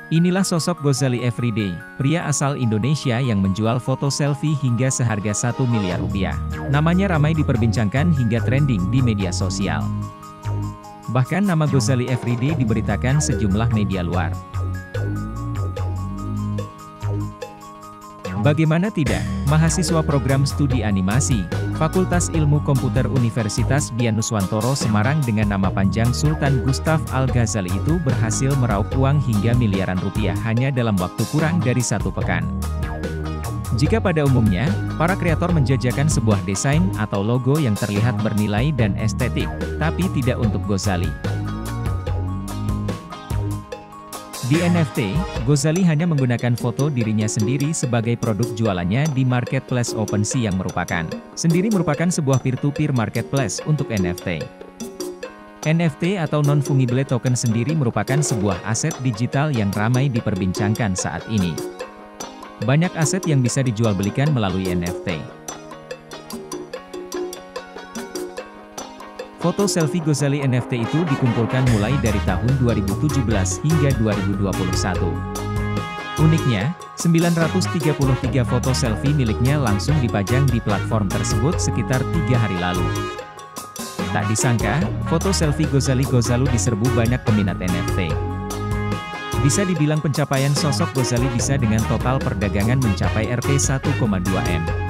Inilah sosok Gozali Everyday, pria asal Indonesia yang menjual foto selfie hingga seharga 1 miliar rupiah. Namanya ramai diperbincangkan hingga trending di media sosial. Bahkan nama Gozali Everyday diberitakan sejumlah media luar. Bagaimana tidak, mahasiswa program studi animasi, Fakultas Ilmu Komputer Universitas Dianuswantoro Semarang dengan nama panjang Sultan Gustaf Al-Ghazali itu berhasil meraup uang hingga miliaran rupiah hanya dalam waktu kurang dari 1 pekan. Jika pada umumnya, para kreator menjajakan sebuah desain atau logo yang terlihat bernilai dan estetik, tapi tidak untuk Gozali. Di NFT, Gozali hanya menggunakan foto dirinya sendiri sebagai produk jualannya di marketplace OpenSea yang merupakan sebuah peer-to-peer marketplace untuk NFT. NFT atau non-fungible token sendiri merupakan sebuah aset digital yang ramai diperbincangkan saat ini. Banyak aset yang bisa dijual belikan melalui NFT. Foto selfie Gozali NFT itu dikumpulkan mulai dari tahun 2017 hingga 2021. Uniknya, 933 foto selfie miliknya langsung dipajang di platform tersebut sekitar 3 hari lalu. Tak disangka, foto selfie Gozali diserbu banyak peminat NFT. Bisa dibilang pencapaian sosok Gozali bisa dengan total perdagangan mencapai Rp 1,2 M.